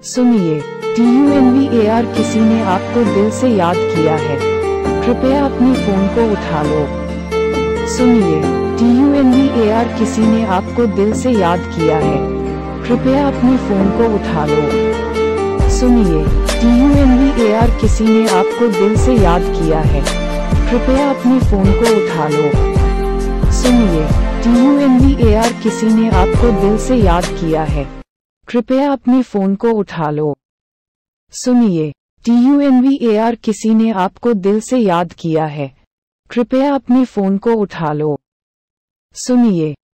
सुनिए, TUNVAR किसी ने आपको दिल से याद किया है। कृपया अपने फोन को उठा लो। सुनिए, TUNVAR किसी ने आपको दिल से याद किया है। कृपया अपने फोन को उठा लो। सुनिए, TUNVAR किसी ने आपको दिल से याद किया है। कृपया अपने फोन को उठा लो। सुनिए, TUNVAR किसी ने आपको दिल से याद किया है। कृपया अपने फोन को उठा लो। सुनिए, TUNVAR किसी ने आपको दिल से याद किया है। कृपया अपने फोन को उठा लो। सुनिए,